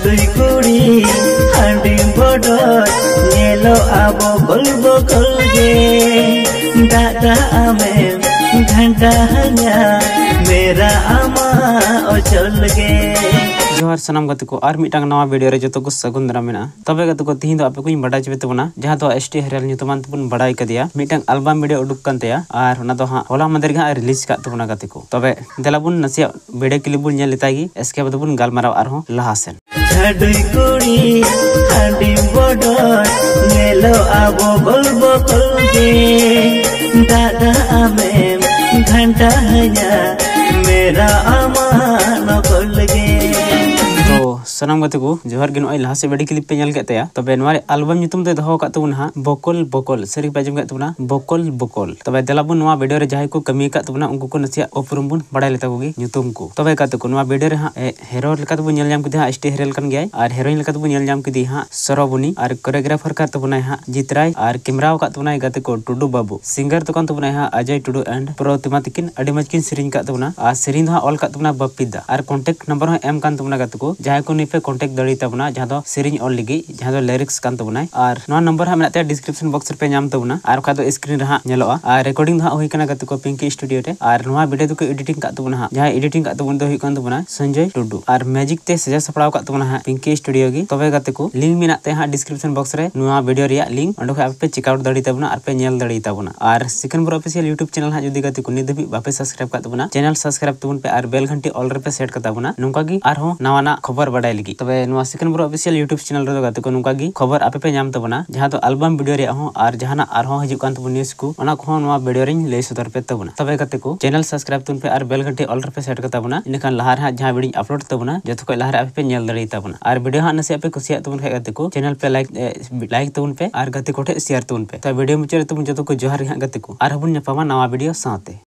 छाडुई कुड़ी हांडी बडर नेलो आबो बलबो कलगे दादा आमे घंटा हंगा मेरा आमा ओचल गे। जोहार सनाम गति को और मिटांग नवा वीडियो रे जतो को सगुन दाराम मेना तबे गति को तिहिं दो आपे को बड़ा चबे तबना जहां तो एसटी हरियाल ᱧᱩᱛᱩᱢᱟᱱ तबन बड़ाई कदिया मिटांग एल्बम वीडियो उडुक कान तया और ओना दो हां होला मंदिर गा रिलीज का तबना गति को तबे देलाबुन नसिया वीडियो क्लिप बुन नेल लेतागी इसके बाद बुन गालमाराव आरो लाहासेन छाडुई कुड़ी हांडी बडर नेलो आबो बलबो कलगे दादा आमे घंटा हया मेरा आमा नकलगे। सनाम गति को जोहार गे नय लाहा से वीडियो क्लिप पे नेल केतया तबे नवारे एल्बम ᱧᱩᱛᱩᱢ ते दहो कात तबना बकल बकल सरी पे जम तबना बकल बकल तबे देलाबुन नवा वीडियो रे जाय को कमी का तबना उनको को नसिया उपरुम बुन बड़ाय लेता कोगी ᱧᱩᱛᱩᱢ को तबे कात को नवा वीडियो रे हा हीरो लेका तबु नेल जाम किदे एसटी हरियाल कान गयाय और हीरोइन लेका तबु नेल जाम किदि हा सरबुनी और कोरियोग्राफर का तबना हा जितराय और कैमरा का तबना गते को टुडू बाबू सिंगर तो कान तबना हा अजय टुडू एंड प्रतिमा तिकिन अडी मजकिन सिरिन का तबना आ सिरिन हा ऑल का तबना बपिदा और कांटेक्ट नंबर हा एम कान तबना गते को जाय को पे कांटेक्ट दड़ी तबना जहां दो सिरिन ऑल लिगी जहां दो लिरिक्स कान तबना और नवा नंबर हा मेनाते डिस्क्रिप्शन बॉक्स रे पे नाम तबना और का दो स्क्रीन रे हा नेलोआ और रिकॉर्डिंग हा होई कना गते को पिंकी स्टूडियो रे और नवा वीडियो दो को एडिटिंग का तबना हा जहां एडिटिंग का तबन दो होई कान तबना संजय टुडू और मैजिक ते सजा सपड़ाव का तबना हा पिंकी स्टूडियो गी तबे गते को लिंक मेनाते हा डिस्क्रिप्शन बॉक्स रे नवा वीडियो रिया लिंक अंडो खा पे चेक आउट दड़ी तबना और पे नेल दड़ी तबना और Sikan bro official YouTube channel हा जुदी गते को निधबी बापे सब्सक्राइब का तबना चैनल सब्सक्राइब तबन पे और बेल घंटी ऑल रे पे सेट का तबना नुका गी और हो नवाना खबर बडाय लगी तबे नवा Sikan bro official YouTube channel रे गते को नुका गी खबर आपे पे नाम तबना जहां तो एल्बम वीडियो रे हो और जहाना और हो हिजु कान तबन न्यूज़ को ओना को नवा वीडियो रे ले सदर पे तबना तबे गते को चैनल सब्सक्राइब तबन पे और बेल घंटी ऑल रे पे सेट का तबना इनखान लहार हा जहां वीडियो अपलोड तबना जतो को लहार आपे पे नेल दड़ी तबना और वीडियो हा नसे आपे खुशिया तबन खाय गते को चैनल पे लाइक तबन पे और गते कोठे शेयर तबन पे तो वीडियो मुचे तबन जतो को जोहार हा गते को और हबुन नपामा नवा वीडियो साथे।